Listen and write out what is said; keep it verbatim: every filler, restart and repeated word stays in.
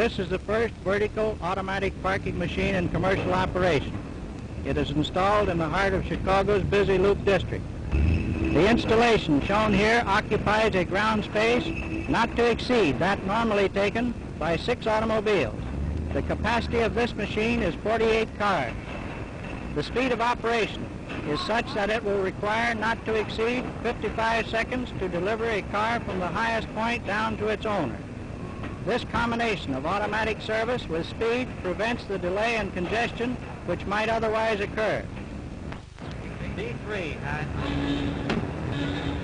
This is the first vertical automatic parking machine in commercial operation. It is installed in the heart of Chicago's busy loop district. The installation shown here occupies a ground space not to exceed that normally taken by six automobiles. The capacity of this machine is forty-eight cars. The speed of operation is such that it will require not to exceed fifty-five seconds to deliver a car from the highest point down to its owner. This combination of automatic service with speed prevents the delay and congestion which might otherwise occur. D three.